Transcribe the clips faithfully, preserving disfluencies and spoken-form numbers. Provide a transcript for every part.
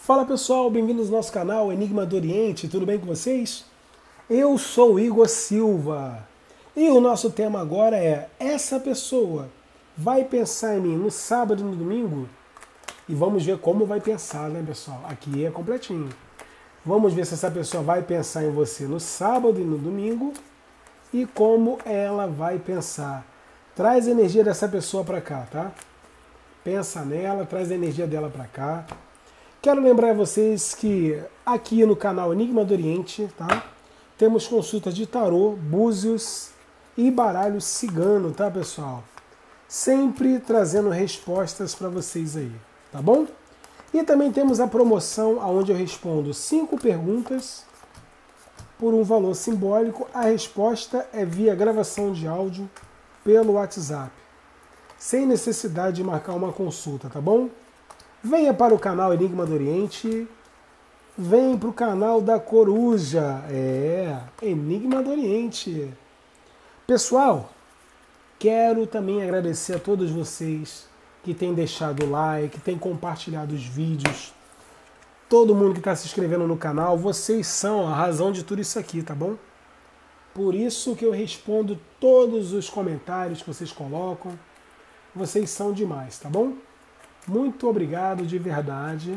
Fala pessoal, bem-vindos ao nosso canal Enigma do Oriente, tudo bem com vocês? Eu sou o Igor Silva e o nosso tema agora é: essa pessoa vai pensar em mim no sábado e no domingo? E vamos ver como vai pensar, né pessoal? Aqui é completinho. Vamos ver se essa pessoa vai pensar em você no sábado e no domingo e como ela vai pensar. Traz a energia dessa pessoa para cá, tá? Pensa nela, traz a energia dela para cá. Quero lembrar a vocês que aqui no canal Enigma do Oriente, tá? Temos consultas de tarô, búzios e baralho cigano, tá pessoal? Sempre trazendo respostas para vocês aí, tá bom? E também temos a promoção onde eu respondo cinco perguntas por um valor simbólico. A resposta é via gravação de áudio pelo WhatsApp, sem necessidade de marcar uma consulta, tá bom? Venha para o canal Enigma do Oriente, vem para o canal da Coruja, é, Enigma do Oriente. Pessoal, quero também agradecer a todos vocês que têm deixado o like, que têm compartilhado os vídeos, todo mundo que está se inscrevendo no canal, vocês são a razão de tudo isso aqui, tá bom? Por isso que eu respondo todos os comentários que vocês colocam, vocês são demais, tá bom? Muito obrigado de verdade.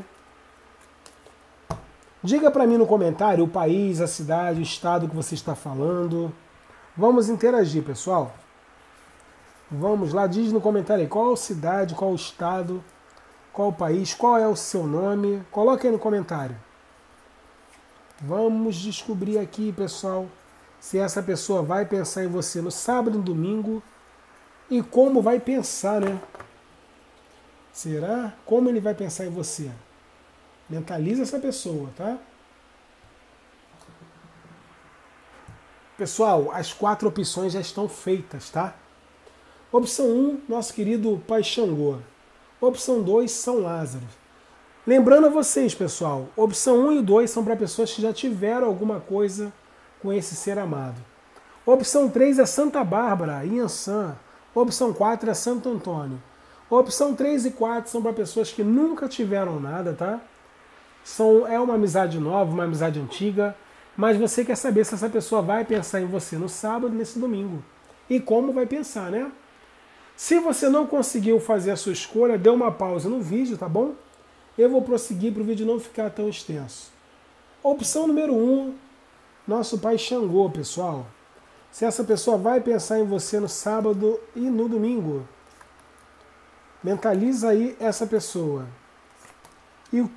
Diga para mim no comentário o país, a cidade, o estado que você está falando. Vamos interagir, pessoal. Vamos lá, diz no comentário aí qual cidade, qual estado, qual país, qual é o seu nome. Coloque aí no comentário. Vamos descobrir aqui, pessoal, se essa pessoa vai pensar em você no sábado e no domingo e como vai pensar, né? Será? Como ele vai pensar em você? Mentaliza essa pessoa, tá? Pessoal, as quatro opções já estão feitas, tá? Opção um, nosso querido Pai Xangô. Opção dois, São Lázaro. Lembrando a vocês, pessoal, opção um e dois são para pessoas que já tiveram alguma coisa com esse ser amado. Opção três é Santa Bárbara, Iansã. Opção quatro é Santo Antônio. Opção três e quatro são para pessoas que nunca tiveram nada, tá? São, é uma amizade nova, uma amizade antiga, mas você quer saber se essa pessoa vai pensar em você no sábado e nesse domingo. E como vai pensar, né? Se você não conseguiu fazer a sua escolha, dê uma pausa no vídeo, tá bom? Eu vou prosseguir para o vídeo não ficar tão extenso. Opção número um, nosso Pai Xangô, pessoal. Se essa pessoa vai pensar em você no sábado e no domingo. Mentaliza aí essa pessoa. E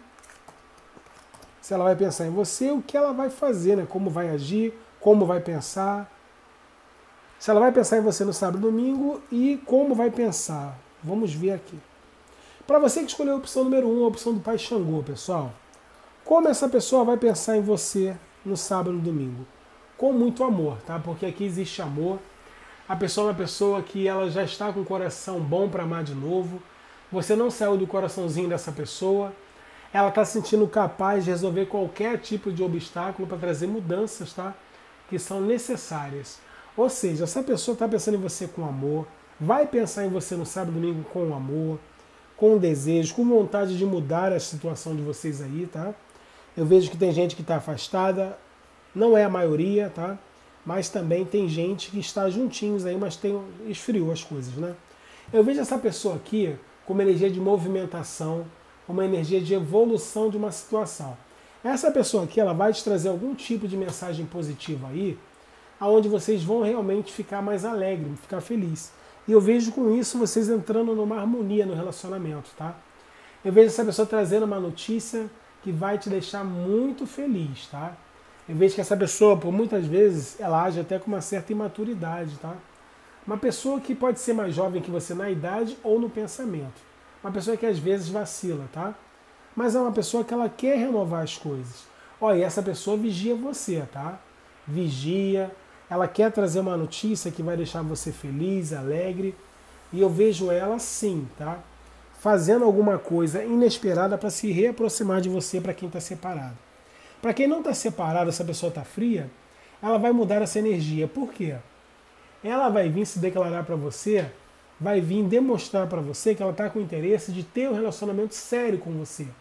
se ela vai pensar em você, o que ela vai fazer, né? Como vai agir, como vai pensar. Se ela vai pensar em você no sábado e domingo e como vai pensar. Vamos ver aqui. Para você que escolheu a opção número um, a opção do Pai Xangô, pessoal. Como essa pessoa vai pensar em você no sábado e no domingo? Com muito amor, tá? Porque aqui existe amor. A pessoa é uma pessoa que ela já está com o coração bom para amar de novo. Você não saiu do coraçãozinho dessa pessoa. Ela está se sentindo capaz de resolver qualquer tipo de obstáculo para trazer mudanças, tá? Que são necessárias. Ou seja, essa pessoa está pensando em você com amor, vai pensar em você no sábado e domingo com amor, com desejo, com vontade de mudar a situação de vocês aí, tá? Eu vejo que tem gente que está afastada, não é a maioria, tá? Mas também tem gente que está juntinhos aí, mas tem, esfriou as coisas, né? Eu vejo essa pessoa aqui com uma energia de movimentação, uma energia de evolução de uma situação. Essa pessoa aqui, ela vai te trazer algum tipo de mensagem positiva aí, aonde vocês vão realmente ficar mais alegres, ficar felizes. E eu vejo com isso vocês entrando numa harmonia no relacionamento, tá? Eu vejo essa pessoa trazendo uma notícia que vai te deixar muito feliz, tá? Eu vejo que essa pessoa, por muitas vezes, ela age até com uma certa imaturidade, tá? Uma pessoa que pode ser mais jovem que você na idade ou no pensamento. Uma pessoa que às vezes vacila, tá? Mas é uma pessoa que ela quer renovar as coisas. Olha, e essa pessoa vigia você, tá? Vigia, ela quer trazer uma notícia que vai deixar você feliz, alegre. E eu vejo ela sim, tá? Fazendo alguma coisa inesperada para se reaproximar de você para quem está separado. Para quem não está separado, essa pessoa está fria, ela vai mudar essa energia. Por quê? Ela vai vir se declarar para você, vai vir demonstrar para você que ela está com interesse de ter um relacionamento sério com você.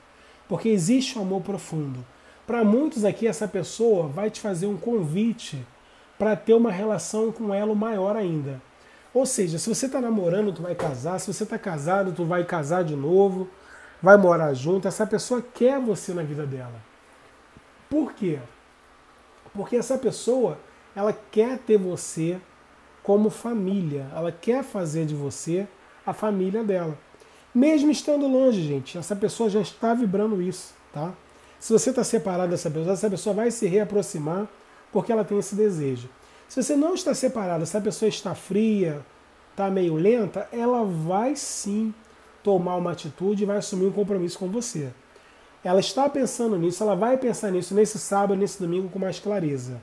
Porque existe um amor profundo. Para muitos aqui, essa pessoa vai te fazer um convite para ter uma relação com ela maior ainda. Ou seja, se você está namorando, tu vai casar. Se você está casado, tu vai casar de novo. Vai morar junto. Essa pessoa quer você na vida dela. Por quê? Porque essa pessoa, ela quer ter você como família. Ela quer fazer de você a família dela. Mesmo estando longe, gente, essa pessoa já está vibrando isso, tá? Se você está separado dessa pessoa, essa pessoa vai se reaproximar porque ela tem esse desejo. Se você não está separado, se a pessoa está fria, está meio lenta, ela vai sim tomar uma atitude e vai assumir um compromisso com você. Ela está pensando nisso, ela vai pensar nisso nesse sábado, nesse domingo com mais clareza.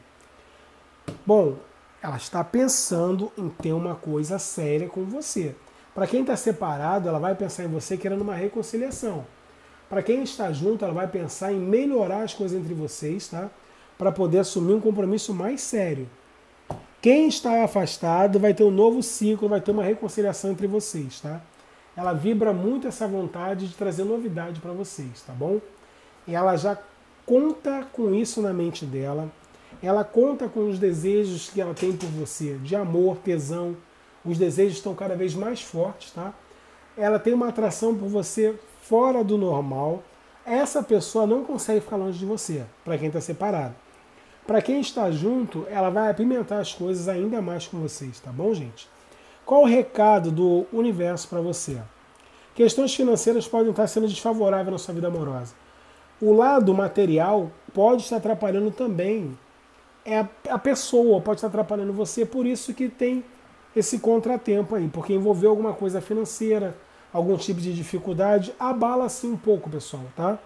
Bom, ela está pensando em ter uma coisa séria com você. Para quem está separado, ela vai pensar em você querendo uma reconciliação. Para quem está junto, ela vai pensar em melhorar as coisas entre vocês, tá? Para poder assumir um compromisso mais sério. Quem está afastado vai ter um novo ciclo, vai ter uma reconciliação entre vocês, tá? Ela vibra muito essa vontade de trazer novidade para vocês, tá bom? E ela já conta com isso na mente dela. Ela conta com os desejos que ela tem por você, de amor, tesão. Os desejos estão cada vez mais fortes, tá? Ela tem uma atração por você fora do normal. Essa pessoa não consegue ficar longe de você, para quem está separado. Para quem está junto, ela vai apimentar as coisas ainda mais com vocês, tá bom, gente? Qual o recado do universo para você? Questões financeiras podem estar sendo desfavoráveis na sua vida amorosa. O lado material pode estar atrapalhando também. É a pessoa pode estar atrapalhando você, por isso que tem esse contratempo aí, porque envolveu alguma coisa financeira, algum tipo de dificuldade, abala assim um pouco, pessoal, tá?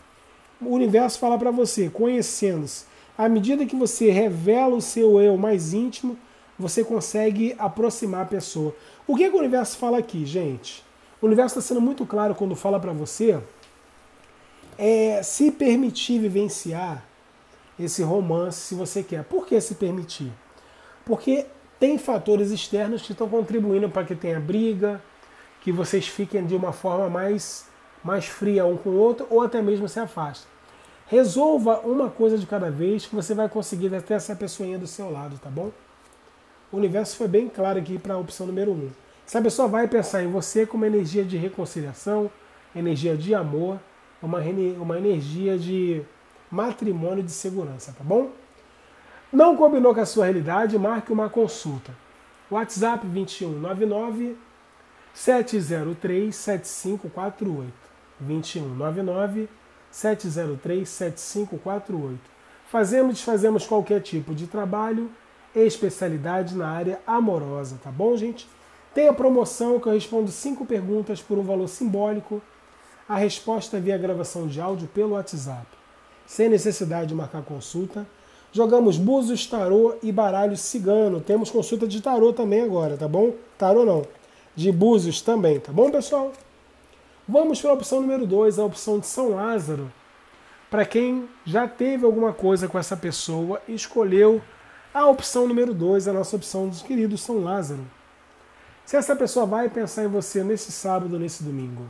O universo fala para você, conhecendo-se, à medida que você revela o seu eu mais íntimo, você consegue aproximar a pessoa. O que, que o universo fala aqui, gente? O universo está sendo muito claro quando fala para você é, se permitir vivenciar esse romance, se você quer. Por que se permitir? Porque tem fatores externos que estão contribuindo para que tenha briga, que vocês fiquem de uma forma mais, mais fria um com o outro, ou até mesmo se afastem. Resolva uma coisa de cada vez que você vai conseguir ter essa pessoinha do seu lado, tá bom? O universo foi bem claro aqui para a opção número um. Essa pessoa vai pensar em você com uma energia de reconciliação, energia de amor, uma, uma energia de matrimônio de segurança, tá bom? Não combinou com a sua realidade? Marque uma consulta. WhatsApp vinte e um, noventa e nove, sete zero três, sete cinco quatro oito. vinte e um, noventa e nove, sete zero três, sete cinco quatro oito. Fazemos e desfazemos qualquer tipo de trabalho, especialidade na área amorosa, tá bom, gente? Tem a promoção que eu respondo cinco perguntas por um valor simbólico. A resposta é via gravação de áudio pelo WhatsApp, sem necessidade de marcar consulta. Jogamos búzios, tarô e baralho cigano. Temos consulta de tarô também agora, tá bom? Tarô não, de búzios também, tá bom, pessoal? Vamos para a opção número dois, a opção de São Lázaro. Para quem já teve alguma coisa com essa pessoa, escolheu a opção número dois, a nossa opção dos queridos São Lázaro. Se essa pessoa vai pensar em você nesse sábado, nesse domingo.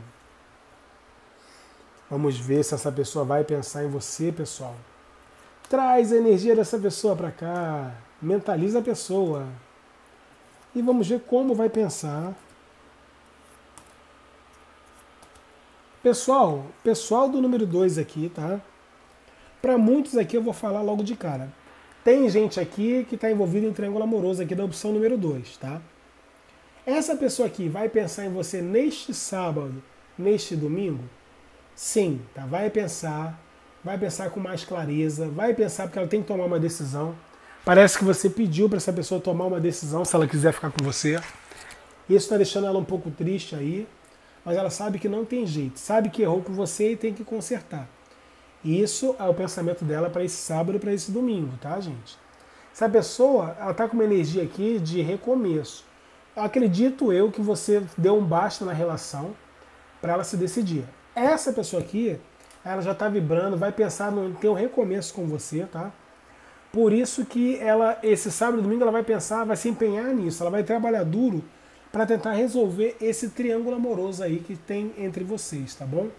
Vamos ver se essa pessoa vai pensar em você, pessoal. Traz a energia dessa pessoa para cá. Mentaliza a pessoa. E vamos ver como vai pensar. Pessoal, pessoal do número dois aqui, tá? Para muitos aqui eu vou falar logo de cara. Tem gente aqui que está envolvida em triângulo amoroso aqui da opção número dois, tá? Essa pessoa aqui vai pensar em você neste sábado, neste domingo? Sim, tá? Vai pensar, vai pensar com mais clareza, vai pensar porque ela tem que tomar uma decisão. Parece que você pediu para essa pessoa tomar uma decisão se ela quiser ficar com você. Isso está deixando ela um pouco triste aí, mas ela sabe que não tem jeito, sabe que errou com você e tem que consertar. Isso é o pensamento dela para esse sábado e para esse domingo, tá, gente? Essa pessoa, ela está com uma energia aqui de recomeço. Acredito eu que você deu um basta na relação para ela se decidir. Essa pessoa aqui, ela já está vibrando, vai pensar em ter um recomeço com você, tá? Por isso que ela, esse sábado e domingo, ela vai pensar, vai se empenhar nisso, ela vai trabalhar duro para tentar resolver esse triângulo amoroso aí que tem entre vocês, tá bom?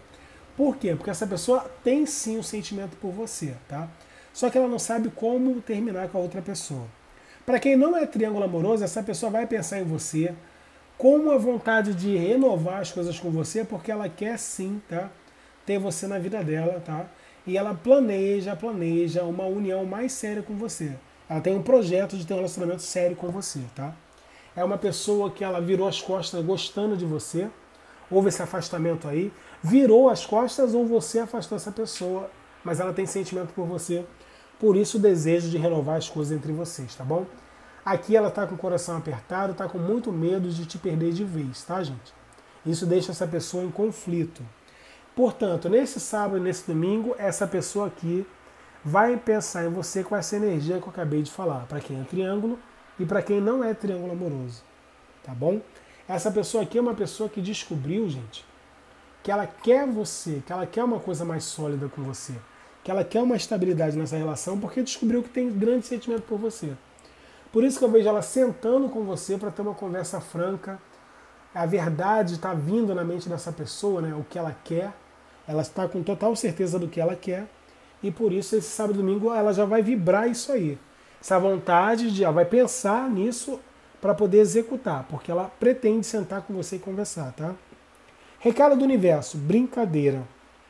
Por quê? Porque essa pessoa tem sim um sentimento por você, tá? Só que ela não sabe como terminar com a outra pessoa. Para quem não é triângulo amoroso, essa pessoa vai pensar em você com uma vontade de renovar as coisas com você, porque ela quer sim, tá? Ter você na vida dela, tá? E ela planeja, planeja uma união mais séria com você. Ela tem um projeto de ter um relacionamento sério com você, tá? É uma pessoa que ela virou as costas gostando de você. Houve esse afastamento aí. Virou as costas ou você afastou essa pessoa, mas ela tem sentimento por você. Por isso o desejo de renovar as coisas entre vocês, tá bom? Aqui ela tá com o coração apertado, tá com muito medo de te perder de vez, tá, gente? Isso deixa essa pessoa em conflito. Portanto, nesse sábado e nesse domingo, essa pessoa aqui vai pensar em você com essa energia que eu acabei de falar, para quem é triângulo e para quem não é triângulo amoroso, tá bom? Essa pessoa aqui é uma pessoa que descobriu, gente, que ela quer você, que ela quer uma coisa mais sólida com você, que ela quer uma estabilidade nessa relação, porque descobriu que tem grande sentimento por você. Por isso que eu vejo ela sentando com você para ter uma conversa franca. A verdade está vindo na mente dessa pessoa, né? O que ela quer. Ela está com total certeza do que ela quer. E por isso, esse sábado e domingo, ela já vai vibrar isso aí. Essa vontade de... Ela vai pensar nisso para poder executar. Porque ela pretende sentar com você e conversar, tá? Recado do universo. Brincadeira.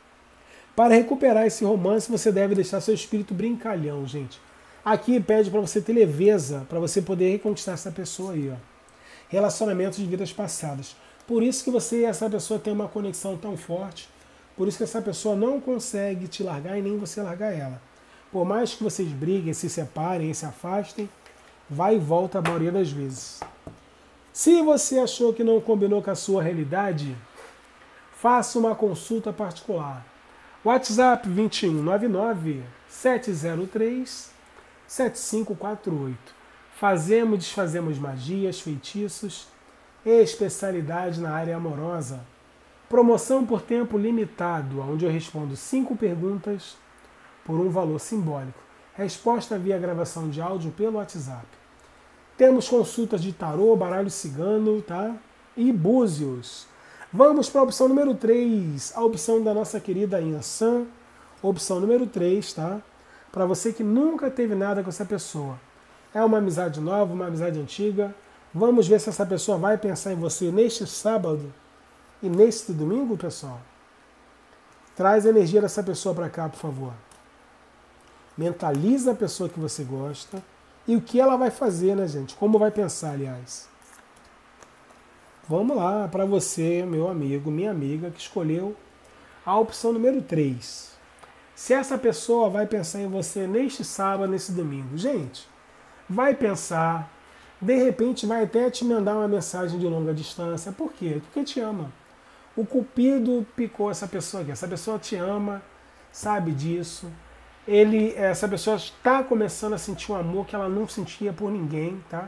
Para recuperar esse romance, você deve deixar seu espírito brincalhão, gente. Aqui pede para você ter leveza, para você poder reconquistar essa pessoa aí, ó. Relacionamentos de vidas passadas. Por isso que você e essa pessoa tem uma conexão tão forte. Por isso que essa pessoa não consegue te largar e nem você largar ela. Por mais que vocês briguem, se separem, se afastem, vai e volta a maioria das vezes. Se você achou que não combinou com a sua realidade, faça uma consulta particular. WhatsApp vinte e um nove nove sete zero três sete cinco quatro oito. Fazemos e desfazemos magias, feitiços, especialidade na área amorosa. Promoção por tempo limitado, onde eu respondo cinco perguntas por um valor simbólico. Resposta via gravação de áudio pelo WhatsApp. Temos consultas de tarô, baralho cigano, tá? E búzios. Vamos para a opção número três, a opção da nossa querida Yansan. Opção número três, tá? Para você que nunca teve nada com essa pessoa. É uma amizade nova, uma amizade antiga. Vamos ver se essa pessoa vai pensar em você neste sábado e neste domingo, pessoal. Traz a energia dessa pessoa para cá, por favor. Mentaliza a pessoa que você gosta e o que ela vai fazer, né, gente? Como vai pensar, aliás. Vamos lá, para você, meu amigo, minha amiga, que escolheu a opção número três. Se essa pessoa vai pensar em você neste sábado, nesse domingo. Gente, vai pensar, de repente vai até te mandar uma mensagem de longa distância. Por quê? Porque te ama. O Cupido picou essa pessoa aqui. Essa pessoa te ama, sabe disso. Ele, essa pessoa está começando a sentir um amor que ela não sentia por ninguém, tá?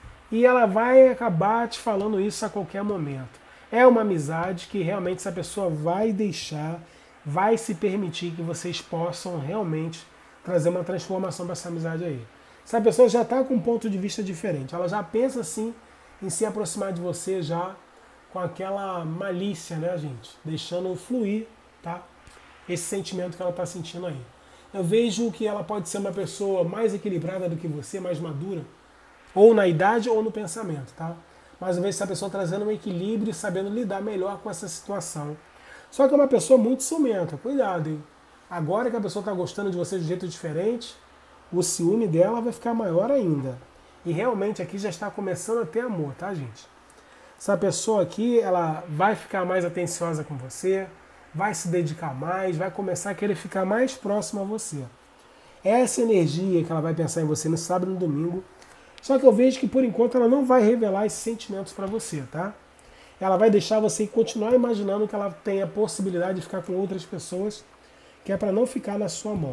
E ela vai acabar te falando isso a qualquer momento. É uma amizade que realmente essa pessoa vai deixar, vai se permitir que vocês possam realmente trazer uma transformação para essa amizade aí. Essa pessoa já está com um ponto de vista diferente. Ela já pensa assim em se aproximar de você já com aquela malícia, né, gente? Deixando fluir, tá? Esse sentimento que ela está sentindo aí. Eu vejo que ela pode ser uma pessoa mais equilibrada do que você, mais madura, ou na idade ou no pensamento, tá? Mas eu vejo essa pessoa trazendo um equilíbrio e sabendo lidar melhor com essa situação. Só que é uma pessoa muito ciumenta, cuidado, hein? Agora que a pessoa está gostando de você de um jeito diferente, o ciúme dela vai ficar maior ainda. E realmente aqui já está começando a ter amor, tá, gente? Essa pessoa aqui, ela vai ficar mais atenciosa com você, vai se dedicar mais, vai começar a querer ficar mais próximo a você. Essa energia que ela vai pensar em você no sábado e no domingo. Só que eu vejo que por enquanto ela não vai revelar esses sentimentos para você, tá? Ela vai deixar você continuar imaginando que ela tem a possibilidade de ficar com outras pessoas, que é para não ficar na sua mão.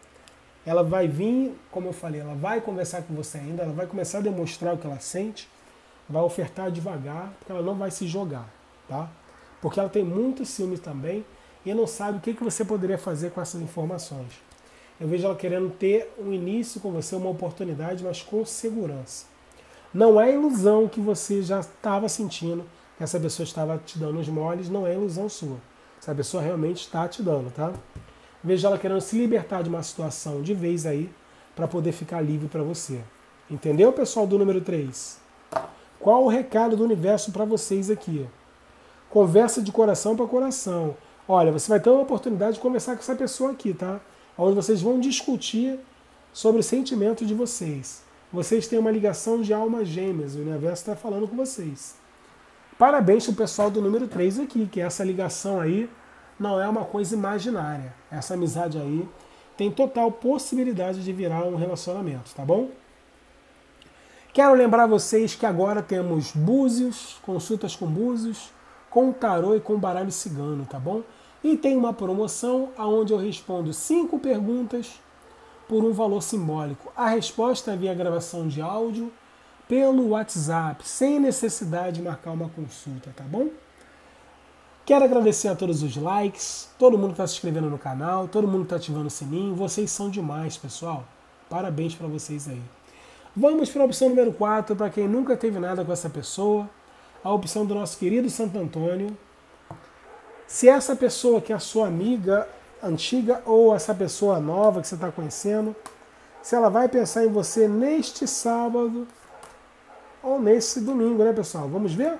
Ela vai vir, como eu falei, ela vai conversar com você ainda, ela vai começar a demonstrar o que ela sente, vai ofertar devagar, porque ela não vai se jogar, tá? Porque ela tem muito ciúme também e não sabe o que, que você poderia fazer com essas informações. Eu vejo ela querendo ter um início com você, uma oportunidade, mas com segurança. Não é ilusão que você já estava sentindo, que essa pessoa estava te dando os moles, não é ilusão sua. Essa pessoa realmente está te dando, tá? Veja ela querendo se libertar de uma situação de vez aí, para poder ficar livre para você. Entendeu, pessoal do número três? Qual o recado do universo para vocês aqui? Conversa de coração para coração. Olha, você vai ter uma oportunidade de conversar com essa pessoa aqui, tá? Onde vocês vão discutir sobre o sentimento de vocês. Vocês têm uma ligação de almas gêmeas, o universo está falando com vocês. Parabéns para o pessoal do número três aqui, que essa ligação aí não é uma coisa imaginária. Essa amizade aí tem total possibilidade de virar um relacionamento, tá bom? Quero lembrar vocês que agora temos búzios, consultas com búzios, com tarô e com baralho cigano, tá bom? E tem uma promoção onde eu respondo cinco perguntas por um valor simbólico. A resposta é via gravação de áudio pelo WhatsApp, sem necessidade de marcar uma consulta, tá bom? Quero agradecer a todos os likes, todo mundo que está se inscrevendo no canal, todo mundo que está ativando o sininho. Vocês são demais, pessoal. Parabéns para vocês aí. Vamos para a opção número quatro, para quem nunca teve nada com essa pessoa. A opção do nosso querido Santo Antônio. Se essa pessoa que é a sua amiga antiga ou essa pessoa nova que você está conhecendo, se ela vai pensar em você neste sábado ou nesse domingo, né, pessoal? Vamos ver?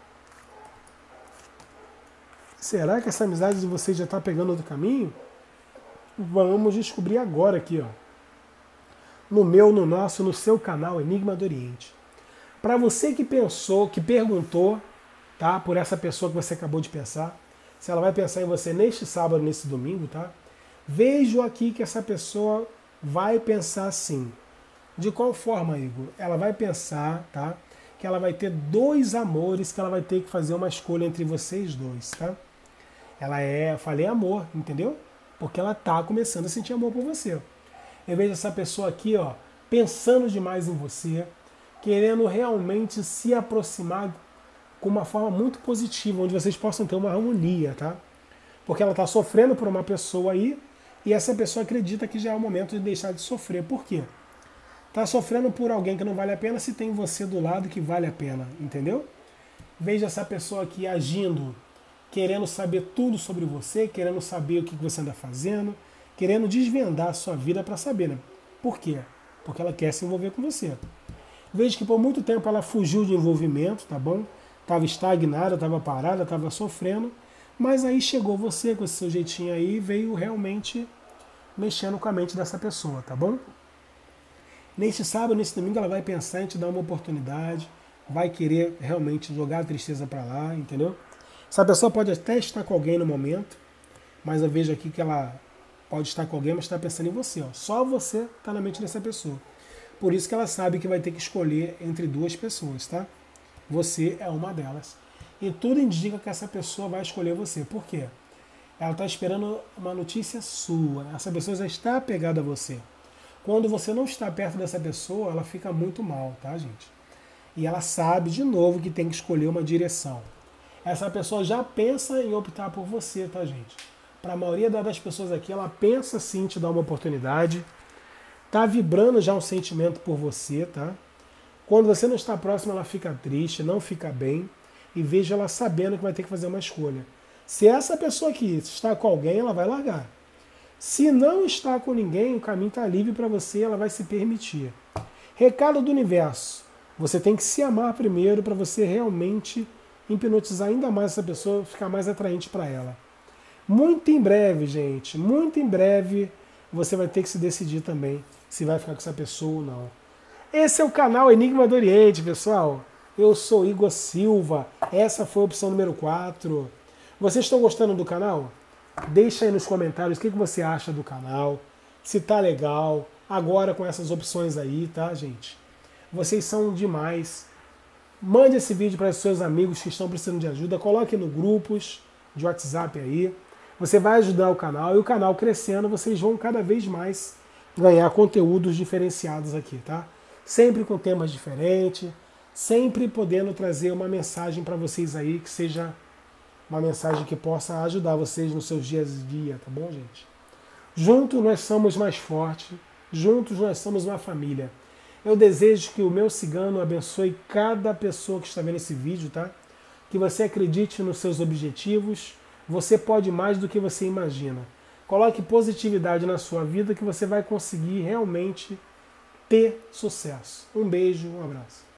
Será que essa amizade de vocês já está pegando outro caminho? Vamos descobrir agora aqui, ó. No meu, no nosso, no seu canal Enigma do Oriente. Para você que pensou, que perguntou, tá? Por essa pessoa que você acabou de pensar, se ela vai pensar em você neste sábado, nesse domingo, tá? Vejo aqui que essa pessoa vai pensar assim. De qual forma, Igor? Ela vai pensar, tá? Que ela vai ter dois amores, que ela vai ter que fazer uma escolha entre vocês dois, tá? Ela é, eu falei amor, entendeu? Porque ela tá começando a sentir amor por você. Eu vejo essa pessoa aqui, ó, pensando demais em você, querendo realmente se aproximar com uma forma muito positiva, onde vocês possam ter uma harmonia, tá? Porque ela tá sofrendo por uma pessoa aí, e essa pessoa acredita que já é o momento de deixar de sofrer. Por quê? Tá sofrendo por alguém que não vale a pena se tem você do lado que vale a pena, entendeu? Veja essa pessoa aqui agindo, querendo saber tudo sobre você, querendo saber o que você anda fazendo, querendo desvendar a sua vida para saber, né? Por quê? Porque ela quer se envolver com você. Veja que por muito tempo ela fugiu de envolvimento, tá bom? Estava estagnada, estava parada, estava sofrendo, mas aí chegou você com esse seu jeitinho aí e veio realmente mexendo com a mente dessa pessoa, tá bom? Neste sábado, nesse domingo, ela vai pensar em te dar uma oportunidade, vai querer realmente jogar a tristeza para lá, entendeu? Essa pessoa pode até estar com alguém no momento, mas eu vejo aqui que ela pode estar com alguém, mas está pensando em você, ó. Só você está na mente dessa pessoa. Por isso que ela sabe que vai ter que escolher entre duas pessoas, tá? Você é uma delas. E tudo indica que essa pessoa vai escolher você. Por quê? Ela está esperando uma notícia sua. Essa pessoa já está apegada a você. Quando você não está perto dessa pessoa, ela fica muito mal, tá, gente? E ela sabe, de novo, que tem que escolher uma direção. Essa pessoa já pensa em optar por você, tá, gente? Para a maioria das pessoas aqui, ela pensa sim em te dar uma oportunidade. Tá vibrando já um sentimento por você, tá? Quando você não está próximo, ela fica triste, não fica bem. E veja ela sabendo que vai ter que fazer uma escolha. Se essa pessoa aqui está com alguém, ela vai largar. Se não está com ninguém, o caminho está livre para você, ela vai se permitir. Recado do universo. Você tem que se amar primeiro para você realmente hipnotizar ainda mais essa pessoa, ficar mais atraente para ela. Muito em breve, gente, muito em breve, você vai ter que se decidir também se vai ficar com essa pessoa ou não. Esse é o canal Enigma do Oriente, pessoal. Eu sou Igor Silva. Essa foi a opção número quatro. Vocês estão gostando do canal? Deixa aí nos comentários o que você acha do canal. Se tá legal. Agora com essas opções aí, tá, gente? Vocês são demais. Mande esse vídeo para os seus amigos que estão precisando de ajuda. Coloque no grupos de WhatsApp aí. Você vai ajudar o canal. E o canal crescendo, vocês vão cada vez mais ganhar conteúdos diferenciados aqui, tá? Sempre com temas diferentes, sempre podendo trazer uma mensagem para vocês aí, que seja uma mensagem que possa ajudar vocês nos seus dias a dia, tá bom, gente? Juntos nós somos mais fortes, juntos nós somos uma família. Eu desejo que o meu cigano abençoe cada pessoa que está vendo esse vídeo, tá? Que você acredite nos seus objetivos, Você pode mais do que você imagina. Coloque positividade na sua vida que você vai conseguir realmente ter sucesso. Um beijo, um abraço.